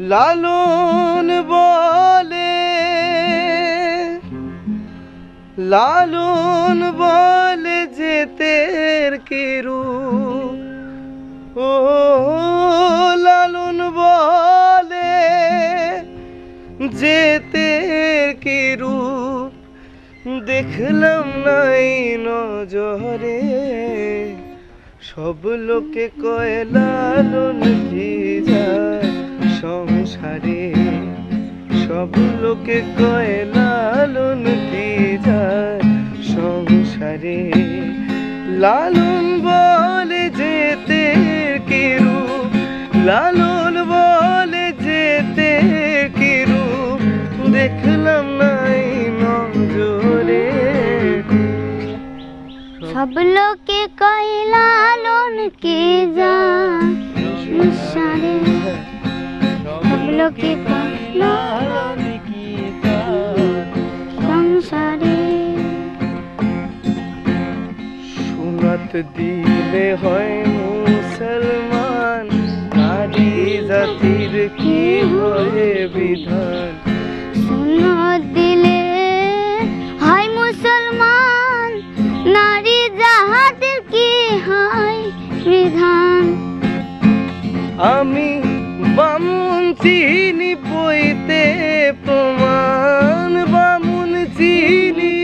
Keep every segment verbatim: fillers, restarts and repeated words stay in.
লালন বলে লালন বলে যেতের কিরু ও লালন বলে যেতের কিরু দেখলাম নাই নজরে সব লোকে কয় লালন কি যায় সংসারে সব লোকে কয় লালন কি যায় সংসারে লালন বলে যেতে কি রূপ লালন বলে যেতে কি রূপ দেখলাম নাই নজরে সব লোকে কয় লালন কি যায় সংসারে সব লোকে কয় লালন কি যায় সংসারে সুনাত দিলে হয় মুসলমান নারী জাতির কি হয় বিধান সুনাত দিলে হয় মুসলমান নারী জাতির কি হয় বিধান আমি বামুন চিনি পইতে প্রমাণ বামুন চিনি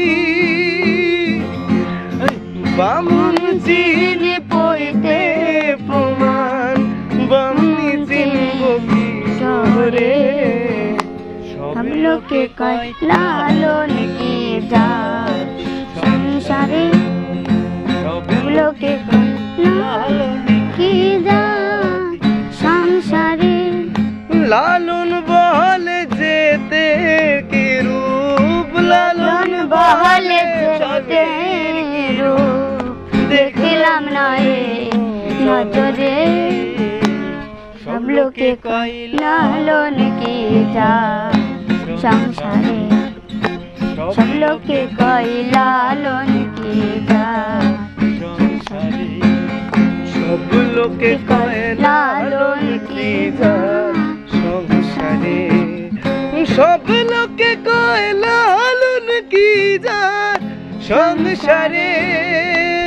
বামুন চিনি পইতে প্রমাণ বামুনি চিনব কি করে সব লোকে কয় লালন কি যায় সংসারে সব লোকে কয় লালন কি যায় সংসারে লালন বলে যেতে কি রূপ লালন বলে যেতে কি রূপ দেখলাম নাই নজরে সব লোকে কয় লালন কি যায় সংসারে সব লোকে কয় লালন কি যায় সংসারে সব লোকে কয় লালন কি যায় সংসারে সব লোকে কয় লালন কি যায় সংসারে